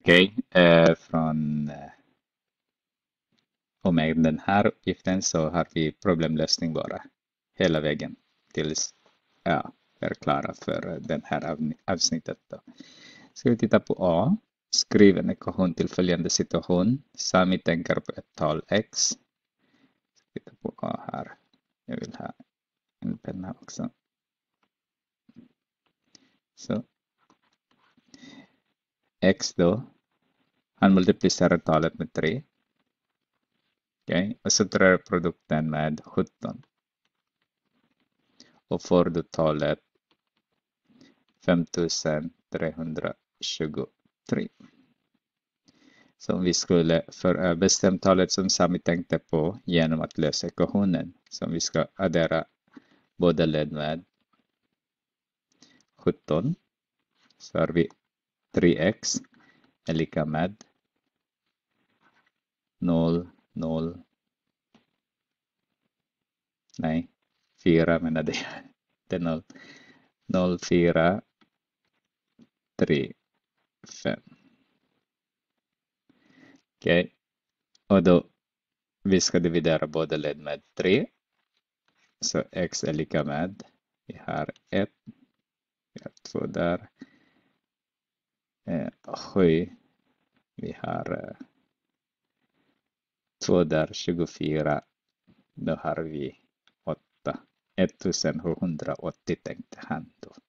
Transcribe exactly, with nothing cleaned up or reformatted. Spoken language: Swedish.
Okej, eh, från eh, och med den här uppgiften så har vi problemlösning bara hela vägen tills ja, vi är klara för den här av, avsnittet. Då. Ska vi titta på A. Skriv en ekvation till följande situation. Sami tänker på ett tal x. Titta på A här. Jag vill ha en penna också. Så. X då. Han multiplicerar talet med tre. Okej, okay. Och så drar produkten med sjutton. Och får du talet femtusen trehundratjugotre. Så om vi skulle för bestämma talet som Sami tänkte på genom att lösa ekvationen. Så om vi ska addera båda led med sjutton. Så har vi tre x är lika med noll, noll. Nej, fyra menar det. Det är noll. noll, fyra, tre, fem. Okej. Okay. Och då vi ska dividera båda led med tre. Så x är lika med, vi har ett, vi har två där, eh, sju, vi har eh, två där, tjugofyra, då har vi åtta, ettusen sjuhundraåttio tänkte han då.